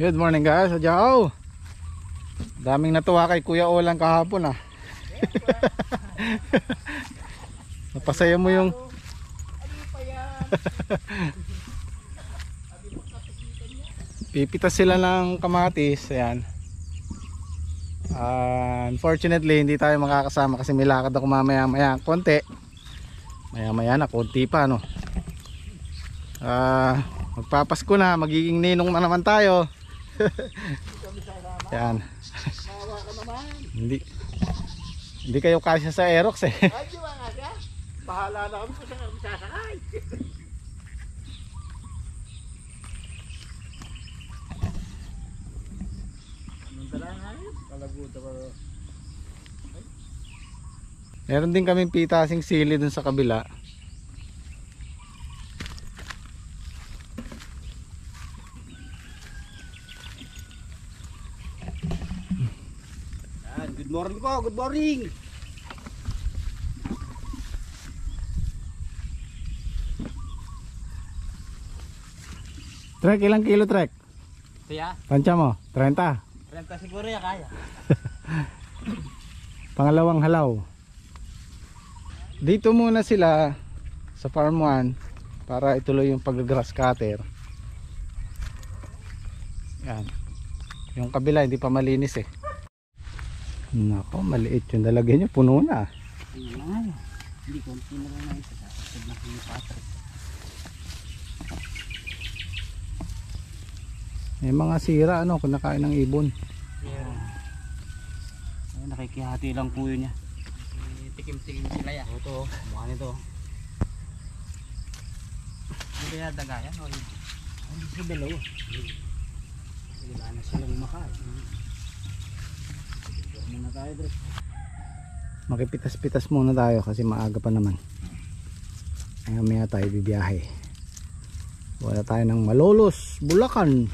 Good morning guys, adyaw. Daming natuwa kay Kuya Olan kahapon ah. Napasaya mo yung pipitas sila ng kamatis. Ayan. Unfortunately hindi tayo makakasama kasi may lakad ako mamaya maya konti. Maya na konti pa no. Magpapasko na, magiging ninong na naman tayo. Yan. Hindi kayo kasya sa Aerox eh. Ay, di ba nga siya? Bahala na kami kung saan kami sasakay. Anong dala nga yun? Kalaguta pa. Meron din kaming pitasing sili dun sa kabila. Good morning po, good morning. Trek, ilang kilo Trek? Siya? Tansya mo? 30? 30 siguro ya kaya. Pangalawang halaw. Dito muna sila sa farm 1 para ituloy yung pag-grass cutter. Yan. Yung kabila hindi pa malinis eh. Nako, maliit yung dalagay nyo, puno na. Hindi konti na lang ito. Sasasad na kami patro. May mga sira ano, kunakain ng ibon. Yeah. Ay, nakikihati lang po yun niya. Tikim-tikim sila ya. Ito, mukha nito. Hindi kaya dagayan o hindi? Hindi sa dalawa. Wala na silang makain. Muna tayo bro. Makipitas-pitas muna tayo kasi maaga pa naman. Maya tayo bibiyahe. Wala tayo ng Malolos, Bulacan.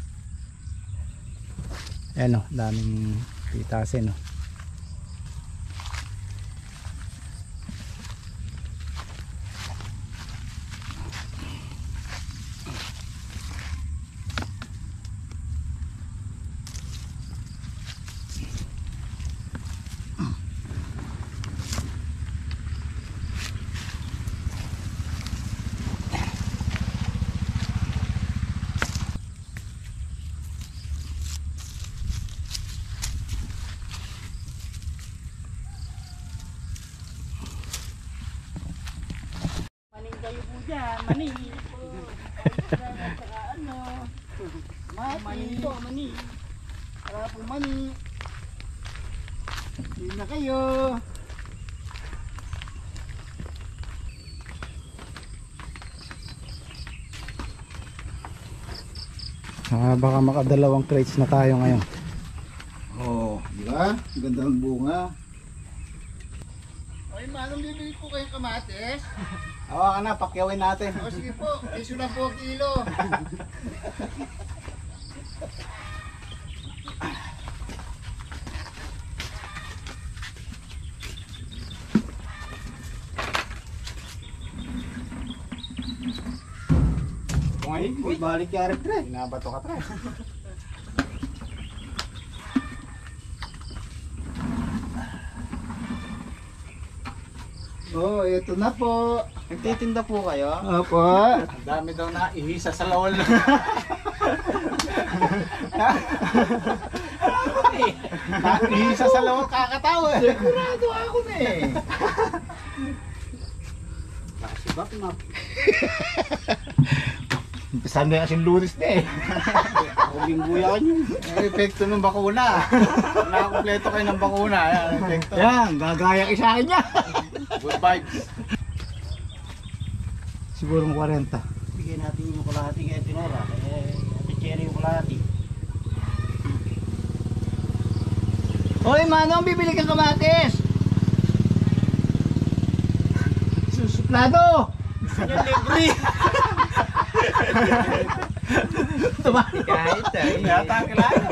Ayan o, daming pitasin o. Kayo po dyan, mani po. Saka ano, mani po, mani. Para po mani. Hindi na kayo. Baka makadalawang crates na tayo ngayon. Oh, di ba? Ganda ng bunga. Ay, manong bibili po kayong kamatis? Hawakan na, pakyawin natin. O sige po, iso na po kilo. Uy, balik yari tre. Inabato ka tre. Oh, ito na po. Nagtitinda po kayo? Opo. Ang dami daw na ihisa sa lawal. Ihisa sa lawal kakatawa. Sigurado ako na eh. Nakasibak na. Umpisan na yung lunis na eh. Ako bingguya nyo. Ang epekto ng bakuna. Nakakompleto kayo ng bakuna. Ayan, ang epekto. Yan, gagaya kayo sa akin niya. Good vibes. Siguro mo 40. Bigyan natin yung kalahati kay Tinora. Ate Cherry yung kalahati. Hoy, Manong, bibili kang kamatis! Susuplado! Yan, libre! Tumari kahit eh. Yata ang kilala.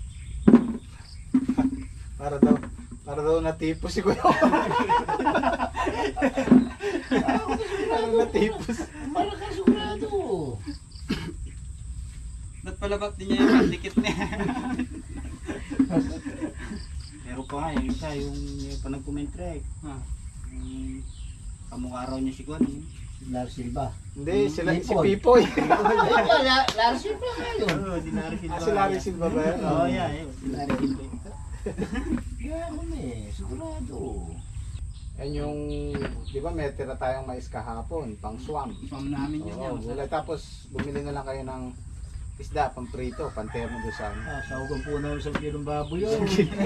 Para daw natipos si Kuya. Para natipos. Para ka sigurado. palabat din niya yung dikit niya. Pero pa nga, yung isa, yung panag-commentrek. Yung kamukha raw niya si Juan. Lar Silva. Hindi, sila si Pipoy. Lar Silva ngayon. Oo, si Larry Silva. Si Larry Silva ba yun? Oo, yeah, yun. Si Larry Silva. Gano'n sigurado. Yan yung, di ba may tira tayong mais kahapon, pang swam. Swam namin yun Oo, yun. gulay. Tapos bumili na lang kayo ng isda, pang prito, panterno doon sa ano. Sahugan po namin sa kilong baboy yun.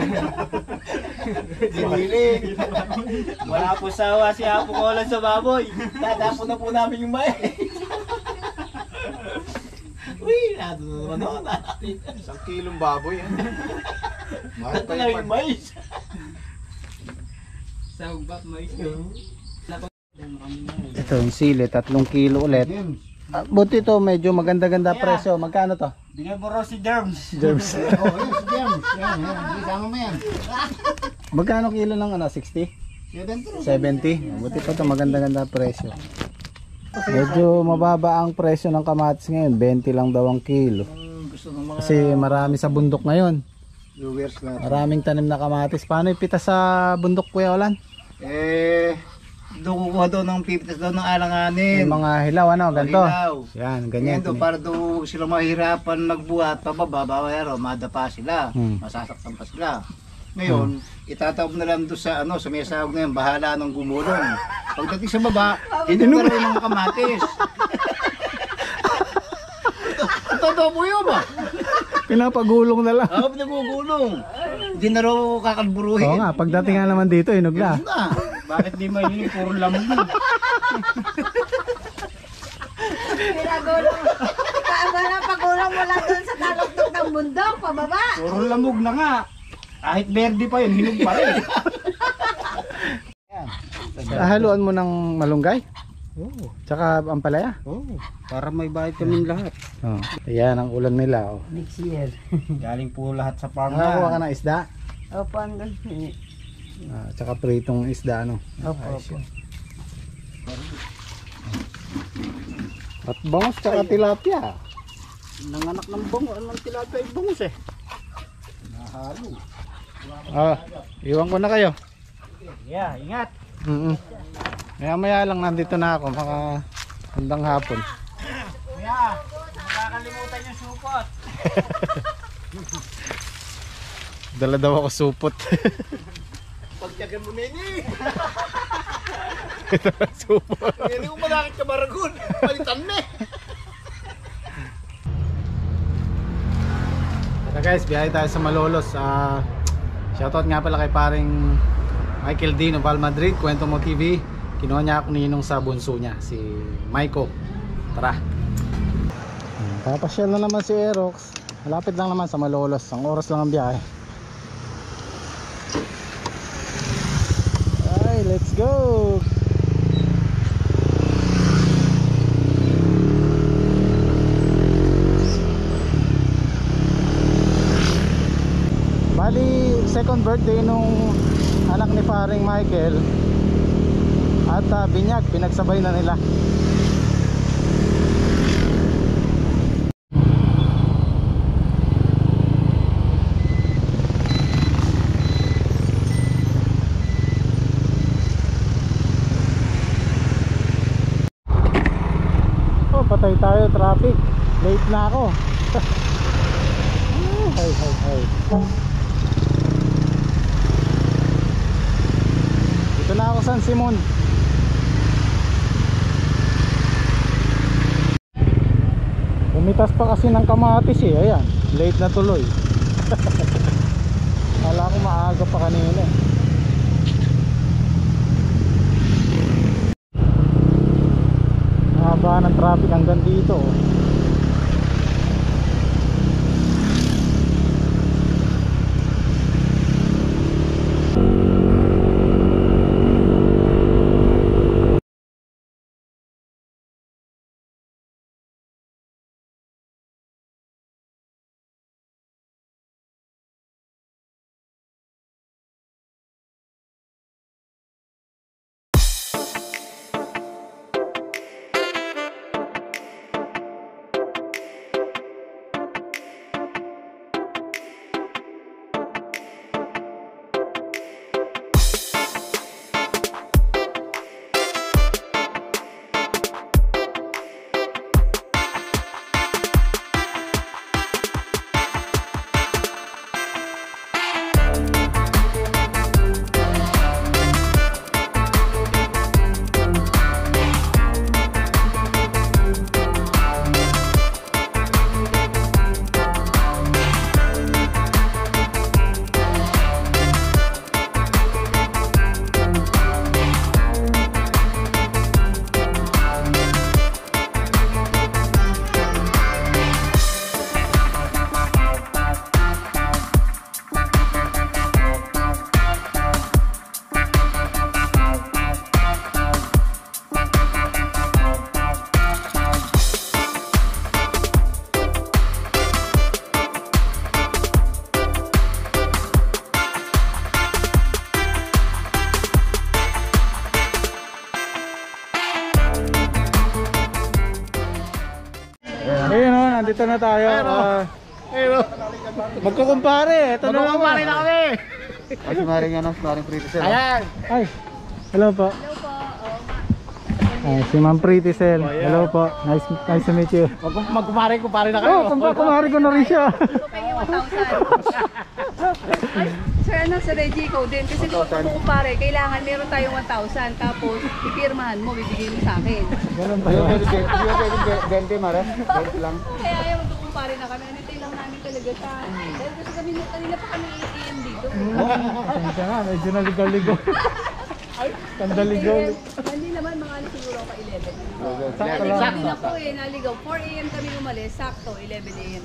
Dinili. Wala po sawa si Apo Kolan sa baboy. Tatapo na po namin yung mais. Uy, nato naman natin. 1 kilong baboy. Mahal pa Ito lang yung yung mais. Sa ugbak, mais. Ito yung sili, 3 kilo ulit. Buti ito, medyo maganda-ganda presyo. Magkano to? Bigay mo raw si Germs. Germs. Oh, yun si James. Yan. Isama mo yan. Magkano kilo ng ano? 60? 70? Buti pa ito, maganda-ganda presyo. Medyo mababa ang presyo ng kamatis ngayon. 20 lang daw ang kilo. Gusto ng mga Kasi marami sa bundok ngayon. viewers natin. Maraming tanim na kamatis. Paano ipita sa bundok, Kuya Olan? Doon kukuha daw ng pipitas daw ng alanganin. Yung mga hilaw, ano? Ganito. Hilaw. Yan, Ganyan ganyan. daw, para daw sila mahirapan magbuhat pababa, bawero, madapa sila, Hmm. masasaktan pa sila. Ngayon, itatawag na lang doon sa ano, sa may sahog na yun, bahala nang gumulong. Pagdating sa baba, hinugaro yung mga kamatis. Totoo po yun ba? Pinapagulong na lang. Ako pinagugulong. Hindi na raw kakalburuhin. Oo nga, pagdating nga naman dito, hinog na. Yun na. Bakit di mahilig? Puro lamog yun. Pinagulong. Wala pagulong mula doon sa taluktok ng bundok, pababa. Puro lamog na nga. Kahit verde pa yun, hinog pa rin. Haluan mo ng malunggay? Oo. Tsaka ampalaya? Oo. Para may bayad kami lahat. Oh. Ayan ang ulan nila. Oh. Next year. Galing po lahat sa farm Nakakuha ka na. ng isda? Opo, hanggang Tsaka pritong isda, ano? Opo, Ayos opo. yun. At bangus tsaka tilapia. Nanganak ng bango. Anong tilapia yung bangus eh? Nahalo. Iwan ko na kayo. Yeah, ingat. Maya lang nandito na ako, maka handang hapon. Kuya, nakakalimutan yung supot. Dala daw ako supot. Pagtyagan mo na yun eh. Ito ang supot. Hindi ko malakit ka maragon. Palitan na eh. Ito guys, biyahe tayo sa Malolos. Shoutout nga pala kay paring Michael Dino Val Madrid, Kwento Mo TV. Kinuha niya ako ninong sa bunso niya, si Maiko. Tara. Papasyal na naman si Aerox. Malapit lang naman sa Malolos. Ang oras lang ang biyahe. Ay, let's go! Bali, second birthday nung anak ni paring Michael. At binyag, pinagsabay na nila. Oh, patay tayo, traffic. Late na ako. Hay hay hay. Dito na ako, San Simon. Umitas pa kasi ng kamatis eh. Ayan, late na tuloy. Kala ko maaga pa kanina eh. Haba ng traffic hanggang dito oh. nandito na tayo. Magkukumpare, ito na lang. Magkukumpare na kami. Kasi maring ano, maring pretty sir. Ayan. Ay, hello po. Hello po. Ay, si Ma'am Pretty Cell. Hello po. Nice to meet you. Magkumpare na kayo. Oh, kumari ko na rin siya. So, pengi 1,000. Ay, sir, sa Reggie, ikaw din. Kasi kung kumpare, kailangan meron tayong 1,000. Tapos, ipirmahan mo, bibigay mo sa akin. Ganun ba yun? Dente mara. Dente lang. Kaya ayaw magkukumpare na kami. Anitay lang namin talaga siya. Dahil kasi kami, kanina pa kami ATM dito. Pasensya nga, medyo naligaw-ligaw. Tandaligaw. Hindi naman, mga ano siguro ako 11. Sakto Naligaw lang. din ako naligaw. 4 AM kami umalis, sakto, 11 AM.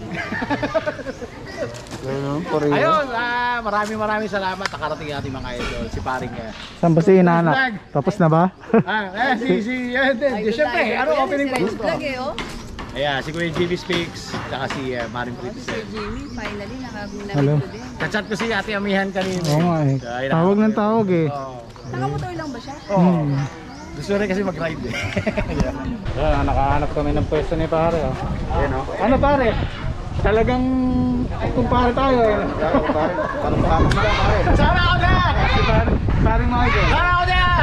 Ayun, maraming salamat. Nakarating ating mga idol. Si paring Saan ba si Inanak? Tapos na ba? Siyempre, opening pa. Vlog eh, oh. Ayan, si Kuya Jimmy Speaks, tsaka si Maring Pretty Sir Cell. Jimmy, finally, Hello. nakabinamit ko din. Kachat ko si Ate Amihan kanina. Oo nga eh. Ay, Tawag ng tawag eh. Oo. Nakamotor lang ba siya? Gusto rin kasi mag-ride eh. Ayan, nakahanap kami ng pwesto ni pare. Oh. Ayan o. Ano pare? Talagang kumpare tayo eh. Parang makakot sila pare. Sama ako dyan! Si paring Michael. Sama ako dyan!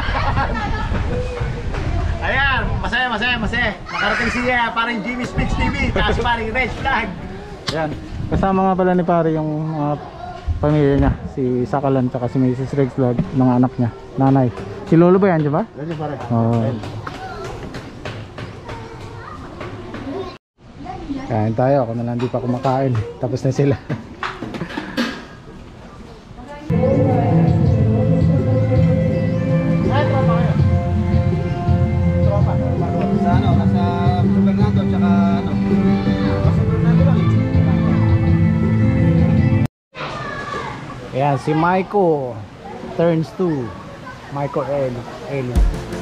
Ayan, masaya. Nakarating si paring Jimmy Speaks TV, tapos paring Red Flag. Ayan. Kasama nga pala ni pare yung mga pamilya niya. Si Sakalan tsaka si Mrs. Rex Vlog, mga anak niya. Nanay. Si Lolo ba yan, di ba? Dente pare. Oo. Kain tayo, ako na lang di pa kumakain. Tapos na sila. Sa ano, nasa Fernando tsaka ano. Nasa Fernando lang. Ayan, si Maiko turns 2. Maiko L.